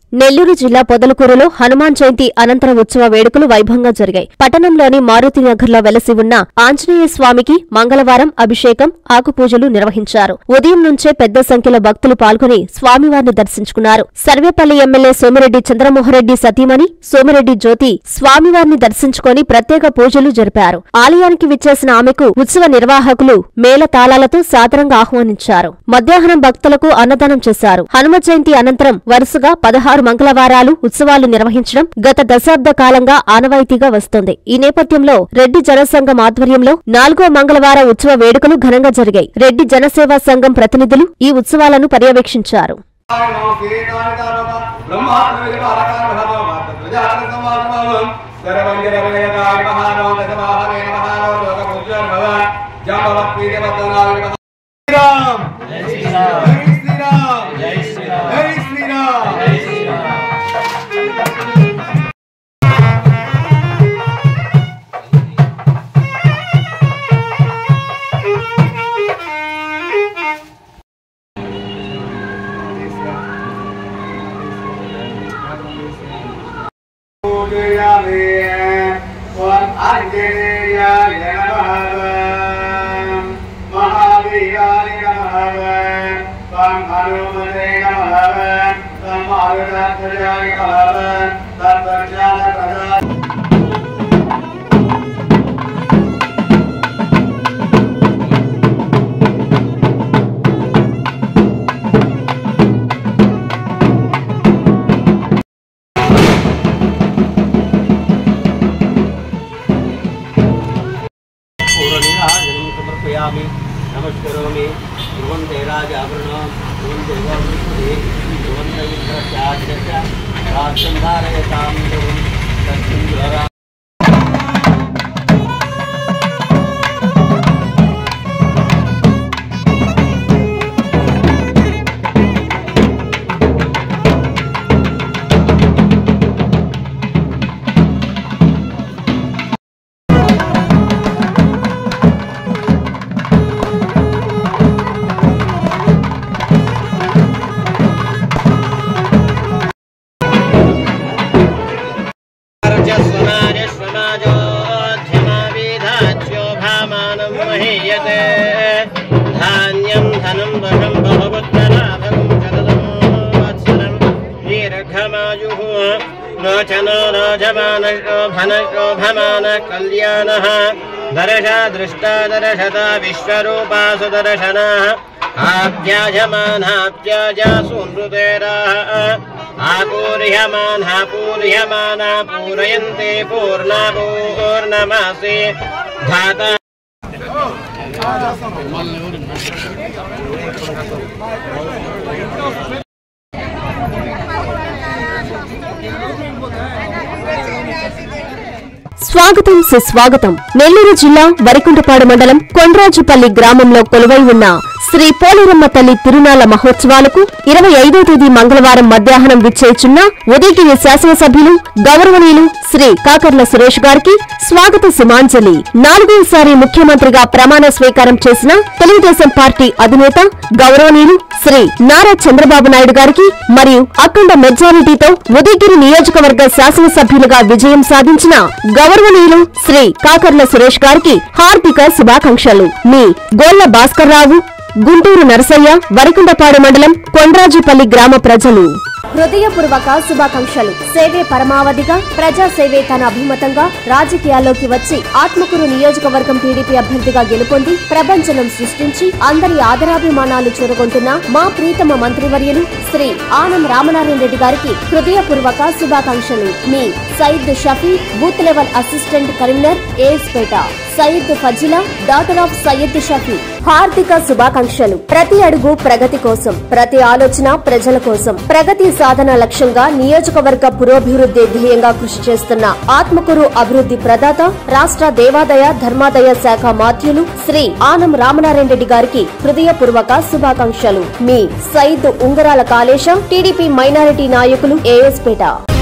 నెల్లూరు జిల్లా పొదలకూరులో హనుమాన్ జయంతి అనంతర ఉత్సవ వేడుకలు వైభవంగా జరిగాయి. పట్టణంలోని మారుతినగర్లో వెలసి ఉన్న ఆంజనేయ స్వామికి మంగళవారం అభిషేకం, ఆకుపూజలు నిర్వహించారు. ఉదయం నుంచే పెద్ద సంఖ్యలో భక్తులు పాల్గొని స్వామివారిని దర్శించుకున్నారు. సర్వేపల్లి ఎమ్మెల్యే సోమిరెడ్డి చంద్రమోహన్రెడ్డి సతీమణి సోమిరెడ్డి జ్యోతి స్వామివారిని దర్శించుకుని ప్రత్యేక పూజలు జరిపారు. ఆలయానికి విచ్చేసిన ఆమెకు ఉత్సవ నిర్వాహకులు మేళతాళాలతో సాదరంగా ఆహ్వానించారు. మధ్యాహ్నం భక్తులకు అన్నదానం చేశారు. హనుమ జయంతి అనంతరం వరుసగా 16 మంగళవారాలు ఉత్సవాలు నిర్వహించడం గత దశాబ్ద కాలంగా ఆనవాయితీగా వస్తోంది. ఈ నేపథ్యంలో రెడ్డి జనసంఘం ఆధ్వర్యంలో 4వ మంగళవార ఉత్సవ వేడుకలు ఘనంగా జరిగాయి. రెడ్డి జనసేవా సంఘం ప్రతినిధులు ఈ ఉత్సవాలను పర్యవేక్షించారు. नमस्करोमि ध्रुवन्ते राजावृणो ध्रुवन्ते गोविन्दे ध्रुवन्ते विग्रहस्याच्च राष्ट्रं धारयतां ध्रुवं तत्सुन्दरा धान्यं धनं वशं बहुपुत्रलाभं शततं वत्सरं दीर्घमायुः रोचनो रोचमानशोभमान कल्याणः दर्शा दृष्टा दर्शता विश्वरूपा सुदर्शनः आप्यायमानाप्याजा सुनृतेराः आपूर्यमाना पूर्यमाना पूरयन्ते पूर्णा पूर्णमासे धाता స్వాగతం సుస్వాగతం. నెల్లూరు జిల్లా వరికుంటపాడు మండలం కొండ్రాజుపల్లి గ్రామంలో కొలువై ఉన్న శ్రీ పోలేరమ్మ తల్లి తిరునాళ్ల మహోత్సవాలకు 25వ తేదీ మంగళవారం మధ్యాహ్నం విచ్చేయుచున్న ఉదయగిరి శాసనసభ్యులు గౌరవనీయులు శ్రీ కాకర్ల సురేష్ గారికి స్వాగత సుమాంజలి. 4వసారి ముఖ్యమంత్రిగా ప్రమాణ స్వీకారం చేసిన తెలుగుదేశం పార్టీ అధినేత గౌరవనీయులు శ్రీ నారా చంద్రబాబు నాయుడు గారికి మరియు అఖండ మెజారిటీతో ఉదయగిరి నియోజకవర్గ శాసనసభ్యులుగా విజయం సాధించిన గౌరవనీయులు శ్రీ కాకర్ల సురేష్ గారికి హార్దిక శుభాకాంక్షలు. మీ గోళ్ల భాస్కర్రావు, గుంటూరు నరసయ్య, వరికుంటపాడు మండలం కొండ్రాజుపల్లి గ్రామ ప్రజలు. హృదయపూర్వక శుభాకాంక్షలు. సేవే పరమావధిగా ప్రజాసేవే తన అభిమతంగా రాజకీయాల్లోకి వచ్చి ఆత్మకూరు నియోజకవర్గం టీడీపీ అభ్యర్థిగా గెలుపొంది ప్రపంచనం సృష్టించి అందరి ఆదరాభిమానాలు చూరగొంటున్న మా ప్రీతమ మంత్రివర్యులు శ్రీ ఆనం రామనారాయణ రెడ్డి గారికి హృదయపూర్వక శుభాకాంక్షలు. మీ Sayeed Shafi, booth level assistant Karimnagar, AS Peta. Sayeed Fazila, daughter of Syed Shafi. హార్దిక శుభాకాంక్షలు. ప్రతి అడుగు ప్రగతి కోసం, ప్రతి ఆలోచన ప్రజల కోసం, ప్రగతి సాధన లక్ష్యంగా నియోజకవర్గ పురోభివృద్ధి ధ్యేయంగా కృషి చేస్తున్న ఆత్మకూరు అభివృద్ధి ప్రదాత రాష్ట్ర దేవాదాయ ధర్మాదాయ శాఖ మాధ్యులు శ్రీ ఆనం రామనారాయణ రెడ్డి గారికి హృదయపూర్వక శుభాకాంక్షలు. మీ సయీద్ ఉంగరాల కాళేశం, టీడీపీ మైనారిటీ నాయకులు, ఏఎస్పేట.